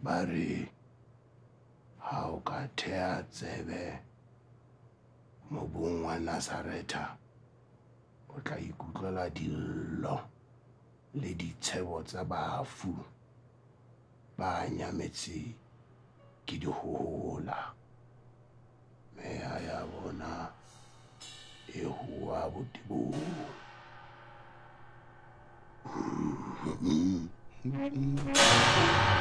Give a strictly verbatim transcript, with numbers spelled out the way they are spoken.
Bari how ka thea tsebe mobung wa Nazareta o tla ikutlwela dillo le ditshebo tsa bafu ba nyametse ke dihohola meya ya bona e hua botibong. Mm-hmm.